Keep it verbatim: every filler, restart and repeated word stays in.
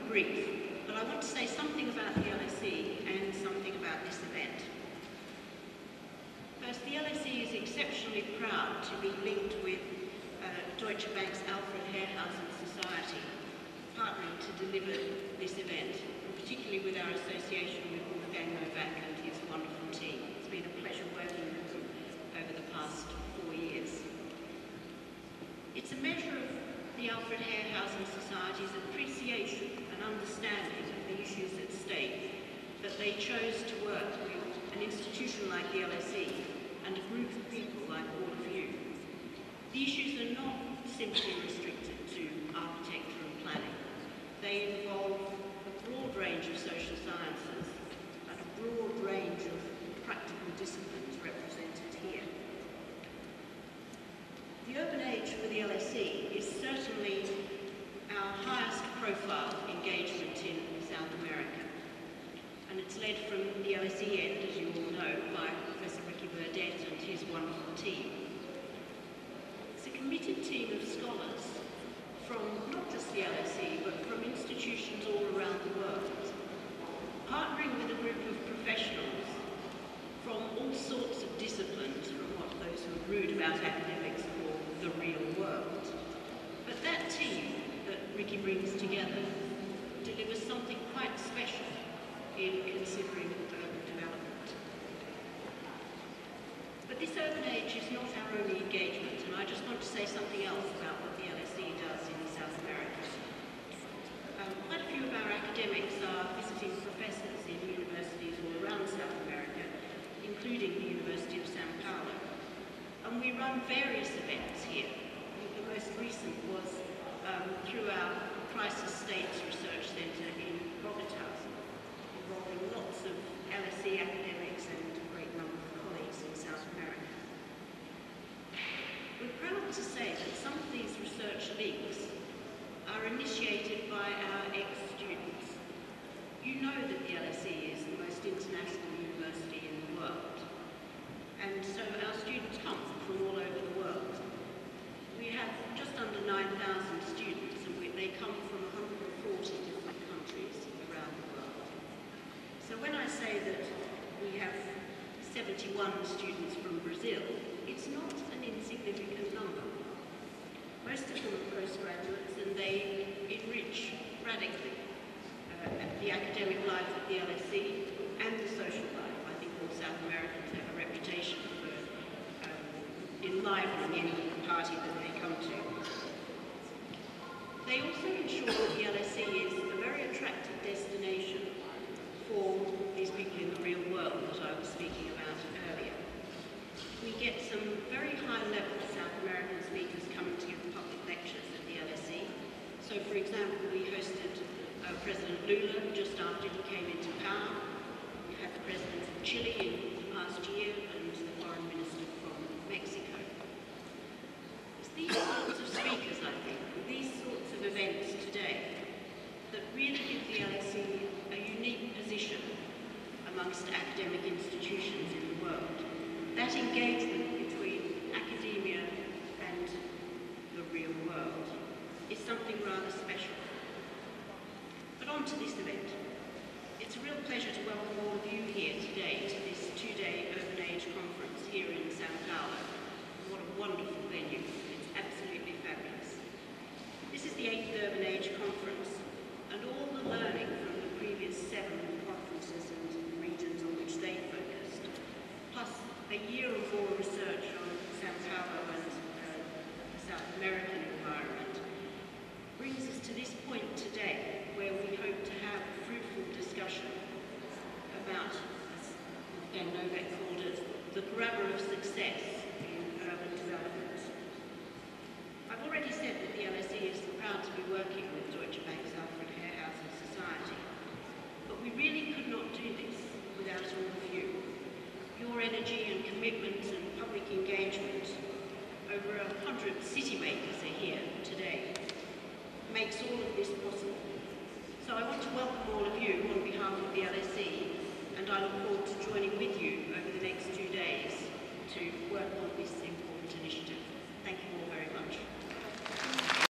brief, but I want to say something about the L S E and something about this event. First, the L S E is exceptionally proud to be linked with uh, Deutsche Bank's Alfred Herrhausen Society, partnering to deliver this event, and particularly with our association with Wolfgang Novak and his wonderful team. It's been a pleasure working with them over the past four years. It's a measure of the Alfred Herrhausen Society's appreciation and understanding of the issues at stake that they chose to work with an institution like the L S E and a group of people like all of you. The issues are not simply restricted to architecture and planning. They involve a broad range of social sciences and a broad range of practical disciplines represented here. The Urban Age for the L S E is certainly our highest profile engagement in South America. And it's led from the L S E end, as you all know, by Professor Ricky Burdett and his wonderful team. It's a committed team of scholars from not just the L S E, but from institutions all around the world, partnering with a group of professionals from all sorts of disciplines, from what those who are rude about academics call the real world. But that team that Ricky brings together delivers something quite special in considering urban development. But this urban age is not our only engagement, and I just want to say something else about what the L S E does in South America. Um, quite a few of our academics are visiting professors in universities all around South America, including the University of Sao Paulo. And we run various events here. I think the most recent was um, through our Crisis States Research Centre in Bogota, involving lots of L S E academics and a great number of colleagues in South America. We're proud to say that some of these research links are initiated by our ex-students. You know that the L S E is the most international university in the world, and so our students come from all over the world. We have just under nine thousand students, and we, they come from one hundred forty different countries around the world. So when I say that we have seventy-one students from Brazil, it's not an insignificant number. Most of them are postgraduates, and they enrich radically uh, the academic life of the L S E and the social life. I think all South Americans have a reputation for um, enlivening any party that they come to. They also ensure that the L S E is a very attractive destination for these people in the real world that I was speaking about earlier. We get some very high-level South American speakers coming to give public lectures at the L S E. So, for example, we hosted uh, President Lula just after he came into power. We had the President of Chile in the past year and the Foreign Minister from Mexico. It's these sorts of speakers, I think, these sorts of events today that really give the L S E a unique position amongst academic institutions in the world. That engagement between academia and the real world is something rather special. But on to this event. It's a real pleasure to welcome all of you here today to this two-day Urban Age conference here in Sao Paulo. What a wonderful venue. It's absolutely fabulous. This is the eighth Urban Age conference, and all the learning from the previous seven conferences and regions on which they focused, plus a year or more research on Sao Paulo and uh, the South American environment, brings us to this point today where we hope to have a fruitful discussion about, as Wolfgang Novak called it, the grabber of success in urban development. I've already said that the L S E is proud to be working with Deutsche Bank's Alfred Herrhausen Society, but we really could not do this without all of you. Your energy and commitment and public engagement, over a hundred city makers are here today, makes all of this possible. So I want to welcome all of you on behalf of the L S E, and I look forward to joining with you